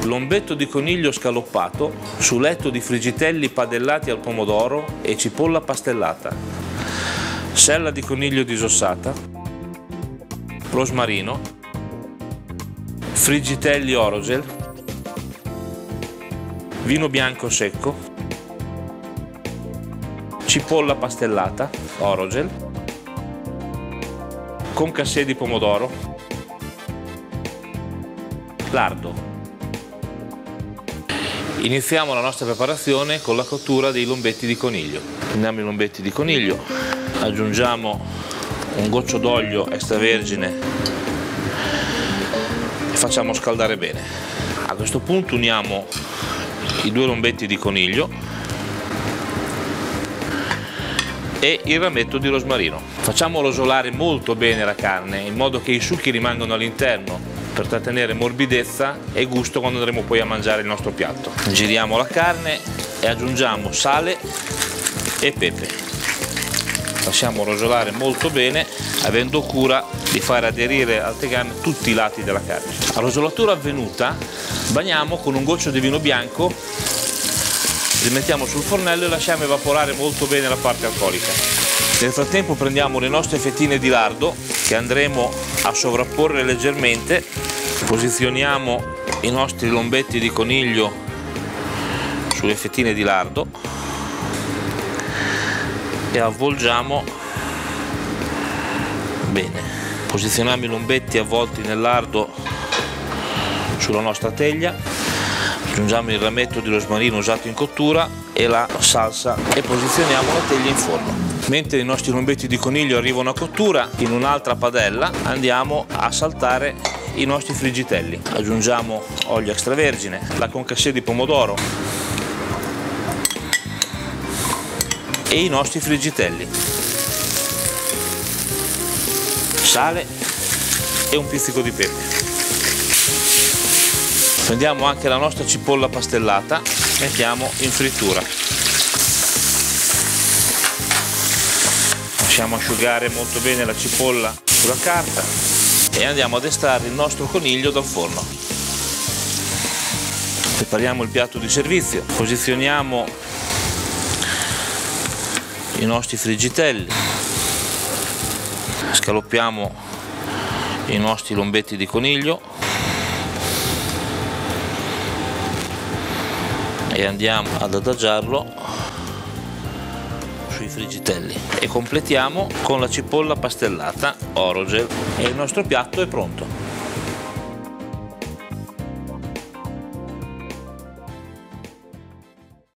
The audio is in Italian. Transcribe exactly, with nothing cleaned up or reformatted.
lombetto di coniglio scaloppato su letto di frigitelli padellati al pomodoro e cipolla pastellata, sella di coniglio disossata, rosmarino, frigitelli orogel, vino bianco secco, cipolla pastellata orogel, concassè di pomodoro, lardo. Iniziamo la nostra preparazione con la cottura dei lombetti di coniglio. Prendiamo i lombetti di coniglio, aggiungiamo un goccio d'olio extravergine e facciamo scaldare bene. A questo punto uniamo i due lombetti di coniglio e il rametto di rosmarino. Facciamo rosolare molto bene la carne in modo che i succhi rimangano all'interno per trattenere morbidezza e gusto quando andremo poi a mangiare il nostro piatto. Giriamo la carne e aggiungiamo sale e pepe. Lasciamo rosolare molto bene, avendo cura di far aderire al tegame tutti i lati della carne. A rosolatura avvenuta bagniamo con un goccio di vino bianco, rimettiamo sul fornello e lasciamo evaporare molto bene la parte alcolica. Nel frattempo prendiamo le nostre fettine di lardo che andremo a sovrapporre leggermente, posizioniamo i nostri lombetti di coniglio sulle fettine di lardo e avvolgiamo bene. Posizioniamo i lombetti avvolti nel lardo sulla nostra teglia, aggiungiamo il rametto di rosmarino usato in cottura e la salsa e posizioniamo la teglia in forno. Mentre i nostri lombetti di coniglio arrivano a cottura, in un'altra padella andiamo a saltare i nostri frigitelli. Aggiungiamo olio extravergine, la concassè di pomodoro e i nostri frigitelli, sale e un pizzico di pepe. Prendiamo anche la nostra cipolla pastellata, mettiamo in frittura. Lasciamo asciugare molto bene la cipolla sulla carta e andiamo ad estrarre il nostro coniglio dal forno. Prepariamo il piatto di servizio, posizioniamo i nostri frigitelli, scaloppiamo i nostri lombetti di coniglio e andiamo ad adagiarlo sui frigitelli e completiamo con la cipolla pastellata orogel e il nostro piatto è pronto.